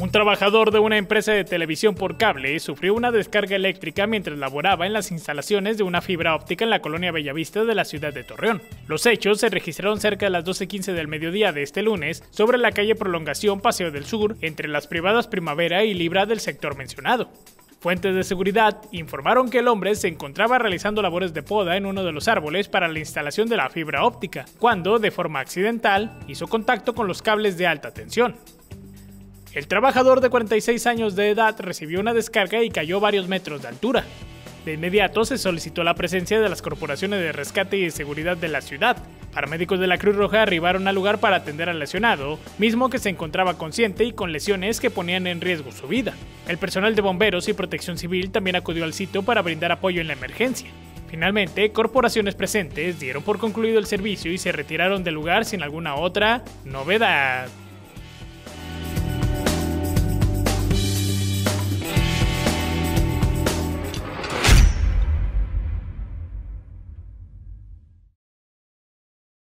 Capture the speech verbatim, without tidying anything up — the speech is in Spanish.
Un trabajador de una empresa de televisión por cable sufrió una descarga eléctrica mientras laboraba en las instalaciones de una fibra óptica en la colonia Bellavista de la ciudad de Torreón. Los hechos se registraron cerca de las doce quince del mediodía de este lunes sobre la calle Prolongación Paseo del Sur, entre las privadas Primavera y Libra del sector mencionado. Fuentes de seguridad informaron que el hombre se encontraba realizando labores de poda en uno de los árboles para la instalación de la fibra óptica, cuando, de forma accidental, hizo contacto con los cables de alta tensión. El trabajador de cuarenta y seis años de edad recibió una descarga y cayó varios metros de altura. De inmediato se solicitó la presencia de las corporaciones de rescate y de seguridad de la ciudad. Paramédicos de la Cruz Roja arribaron al lugar para atender al lesionado, mismo que se encontraba consciente y con lesiones que ponían en riesgo su vida. El personal de bomberos y protección civil también acudió al sitio para brindar apoyo en la emergencia. Finalmente, corporaciones presentes dieron por concluido el servicio y se retiraron del lugar sin alguna otra novedad.